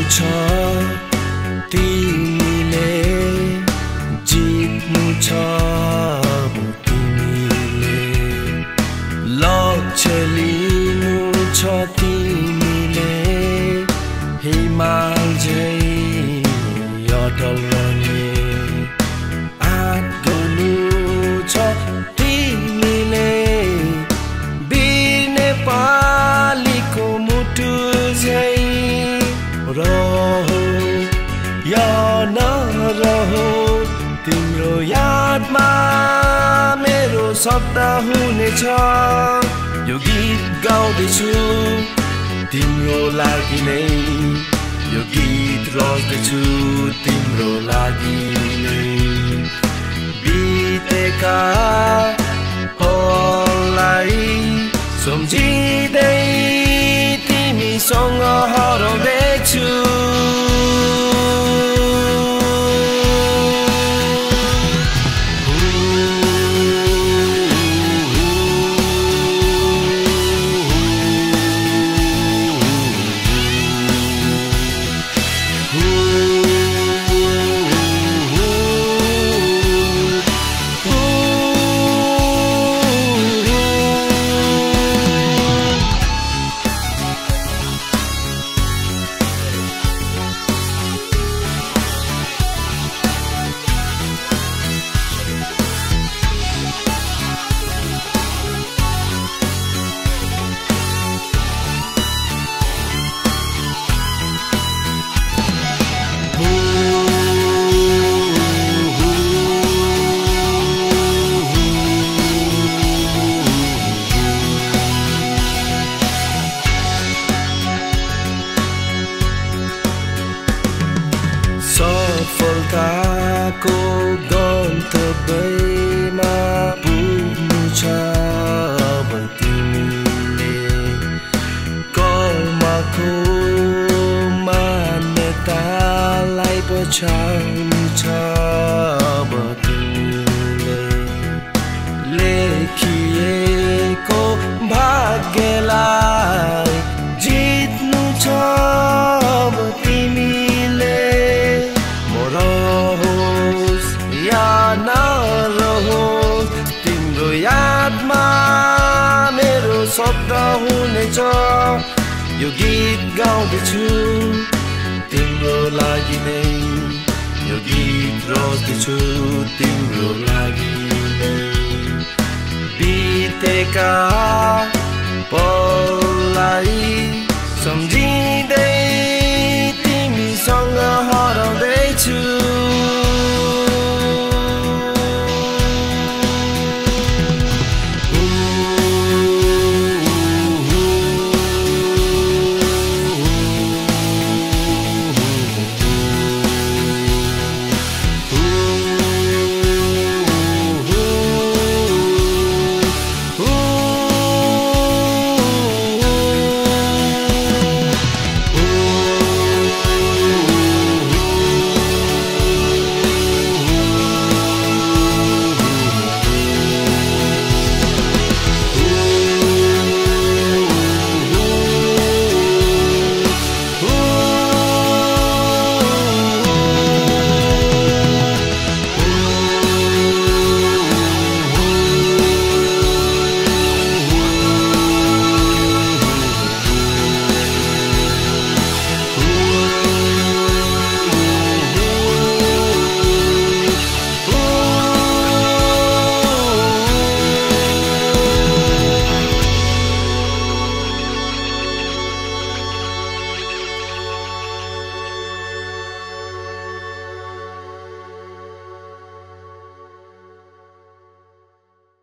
छ तिमीले जित्नु छ तिमीले लक्ष्य लिनु छ तिमीले हिमाल झै अटल रहने आँट गर्नु छ तिमीले वीर नेपालीको मुटु झै रहो या नरहो तिम्रो यादमा मेरो शब्द हुनेछ यो गीत गाउँदैछु तिम्रो लागि नै यो गीत रच्दैछु तिम्रो लागि नै बितेका पललाई सम्झिँदै तिमीसँग हराउँदैछु सफलताको गन्तव्यमा पुग्नु छ अब तिमीले कर्मको मान्यतालाई पछाउनु छ अब तिमीले लेखिएको भाग्यलाई जित्नु छ अब तिमीले रहोस् या नरहोस् तिम्रो यादमा मेरो शब्द हुनेछ यो गीत गाउँदैछु तिम्रो लागि नै यो गीत रच्दैछु तिम्रो लागि नै बितेका पललाई सम्झि